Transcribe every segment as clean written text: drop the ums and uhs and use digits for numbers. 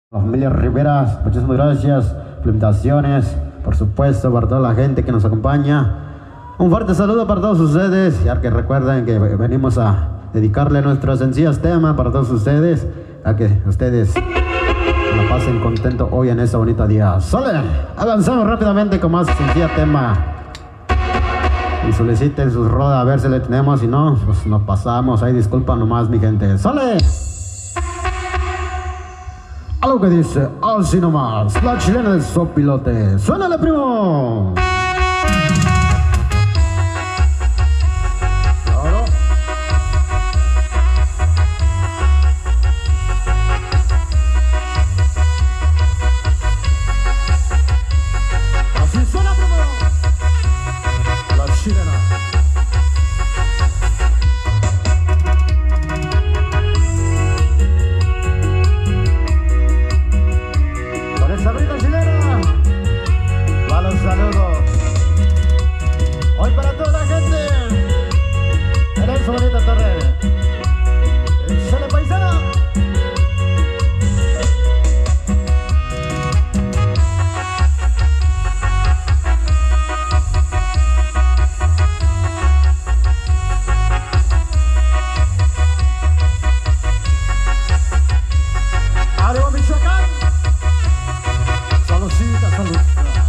La familia Rivera, muchísimas gracias, felicitaciones, por supuesto, para toda la gente que nos acompaña. Un fuerte saludo para todos ustedes, ya que recuerden que venimos a dedicarle nuestros sencillos temas para todos ustedes, a que ustedes la pasen contento hoy en este bonito día. ¡Sale! Avanzamos rápidamente con más sencillo tema. Y soliciten sus rodas a ver si le tenemos, si no, pues nos pasamos. Ahí disculpa nomás, mi gente. ¡Sale! Algo que dice así nomás, la chilena del sopilote. ¡Suénale, primo! Claro. Así suena, primo. La chilena. Sabrina chilena, va los saludos hoy para toda la gente en esa bonita torre. ¡Sale, paisano! ¡Arriba, Michoacán! Saludcita, salud.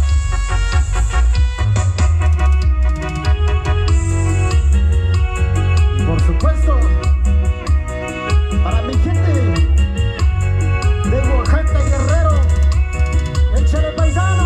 Y por supuesto, para mi gente de Oaxaca y Guerrero, échale, paisano.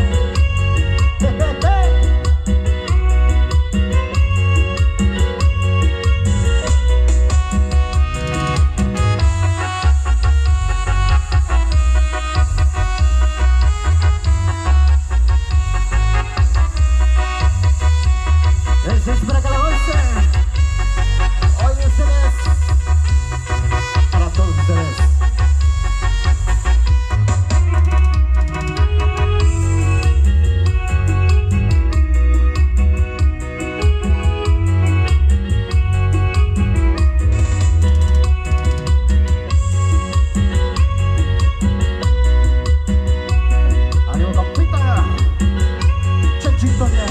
Ese es para que la gocen. Hoy ustedes, para todos ustedes. ¡Ánimo, compita! ¡Chechito ya!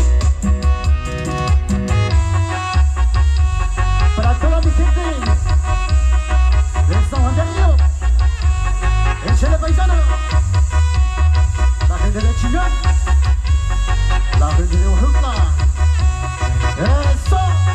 Para toda mi gente de San Juan de Río, el Chile paisano, la gente de Chillán, la gente de Oaxaca. ¡Eso!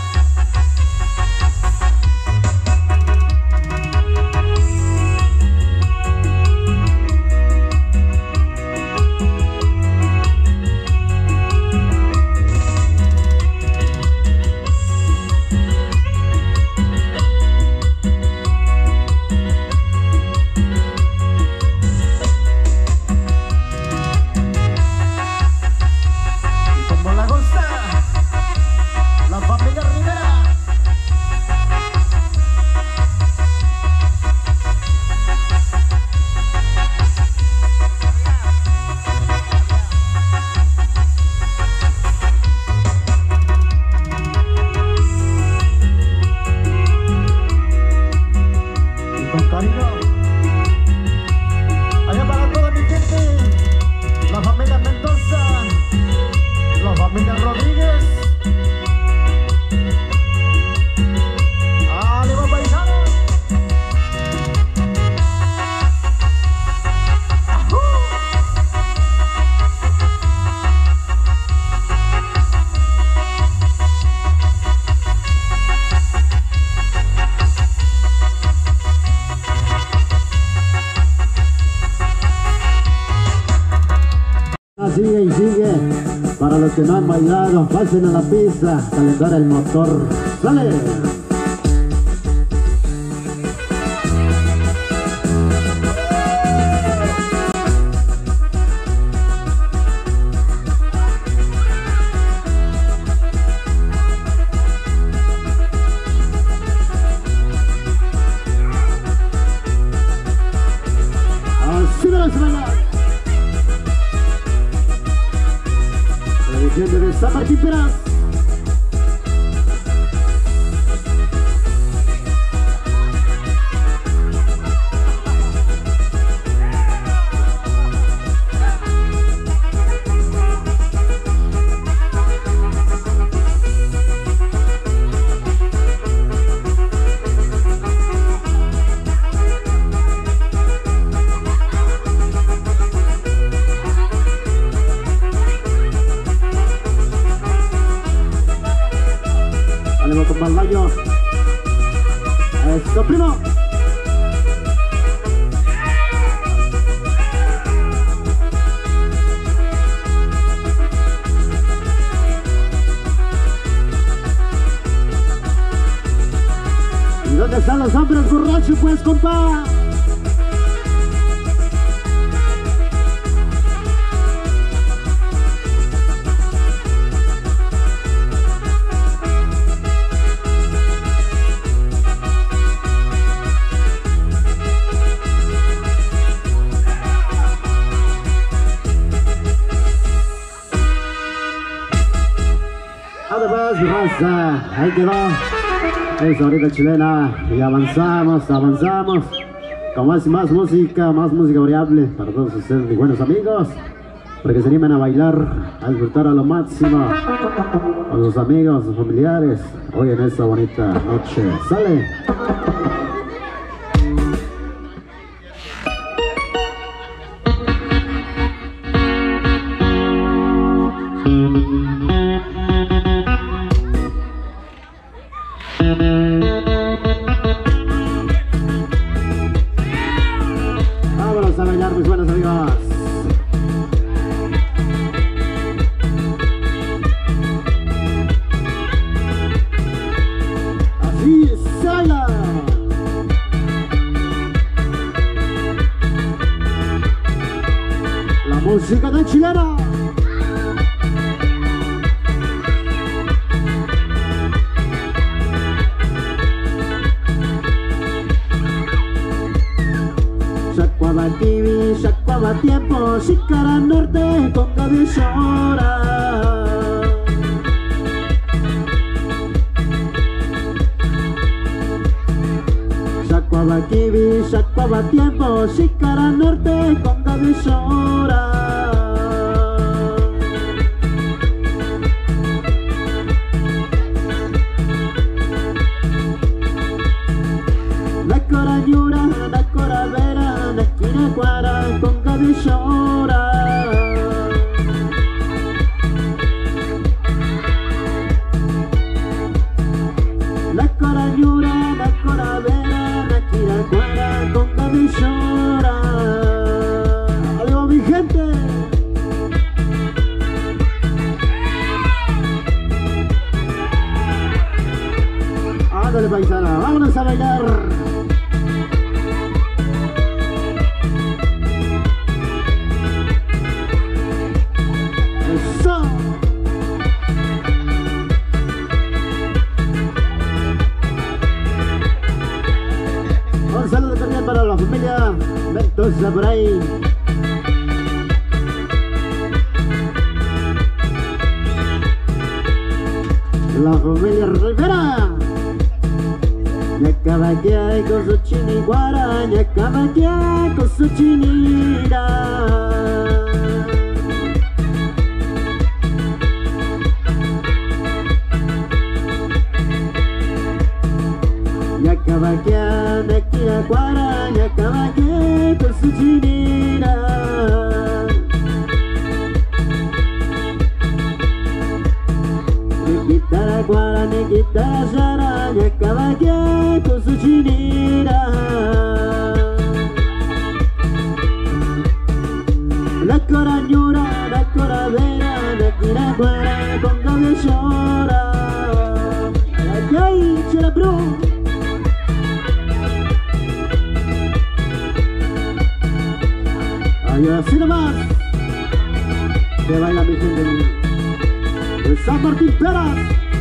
La familia Rivera. Y con cariño, allá para toda mi gente, la familia Mendoza, la familia Rodríguez. ¡Ánimo, paisano! ¡Ajú! Sigue y sigue. Para los que no han bailado, pasen a la pista, calentar el motor. ¡Sale! Así me las bailar. Gente de San Martín Peras. noche pues, compa. Además, mi raza, ahí quedó. Es ahorita chilena y avanzamos con más música variable para todos ustedes, mis buenos amigos, para que se animen a bailar, a disfrutar a lo máximo con sus amigos, sus familiares, hoy en esta bonita noche. ¡Sale! Vámonos a bailar, mis buenos amigos. Así se baila. La música de chilena. Shakwaba TV, Shakwaba tiempo, Shikara norte, Conga de llora. Shakwaba TV, Shakwaba tiempo, Shikara norte, Conga de llora. Nakora ñura, nakora vera, nakina cuara, conga de llora. Nakora ñura, nakora vera, nakina cuara, conga de llora. Adiós, mi gente. Ándale, paisana, vámonos a bailar. Un saludo también para la familia Ventosa por ahí. La familia Rivera. Ñacabaquea con su chiniguara, ñacabaquea con su chinira. Ñacabaquea, nakira cuara, ñacabaquea con su chinira. Nikitara cuara, nikitara yara, ñacabaquea con su chinira. La cora ñura, la cora vera, nakira cuara, conga de llora. Ay, ay, chela bro. Y así nomás se baila mi gente de San Martín Peras.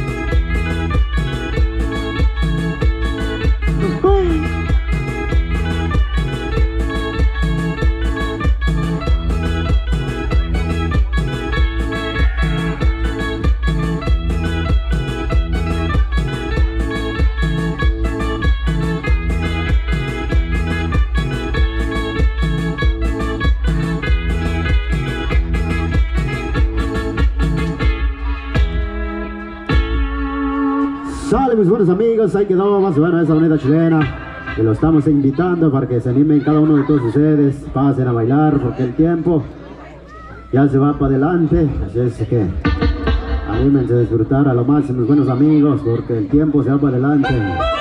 Sale, mis buenos amigos, ahí quedó más bueno esa bonita chilena, que lo estamos invitando para que se animen cada uno de todos ustedes, pasen a bailar porque el tiempo ya se va para adelante, así es que anímense a disfrutar a lo máximo, mis buenos amigos, porque el tiempo se va para adelante.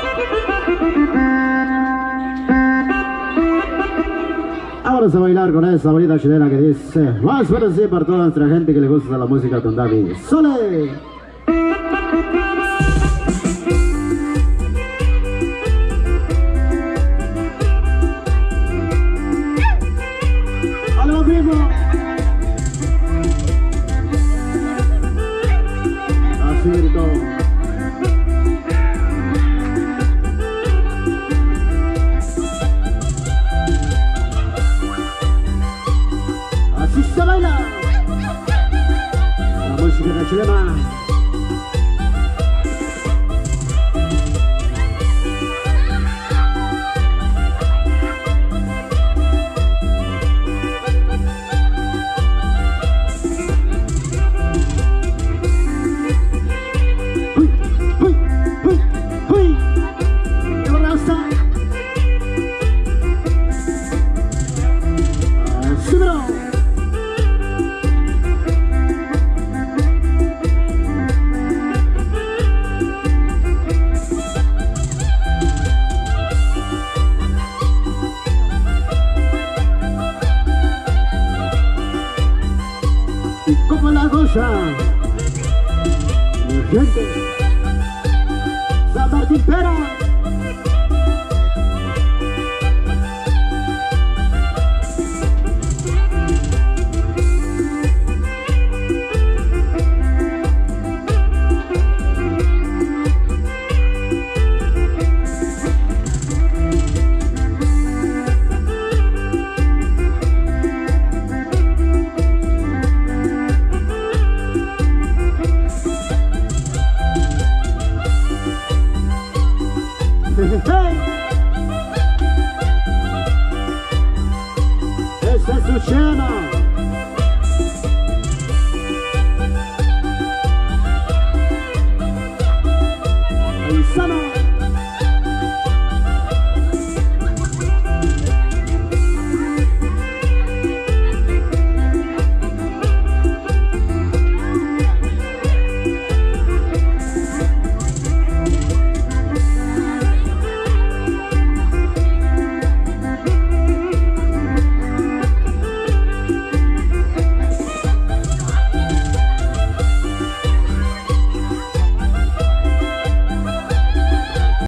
Ahora a bailar con esa bonita chilena que dice, más bueno sí para toda nuestra gente que le gusta la música con David. ¡Sole! la chilena. ¿Y cómo la goza? Mi gente, San Martín Pera. Esa es Luciana.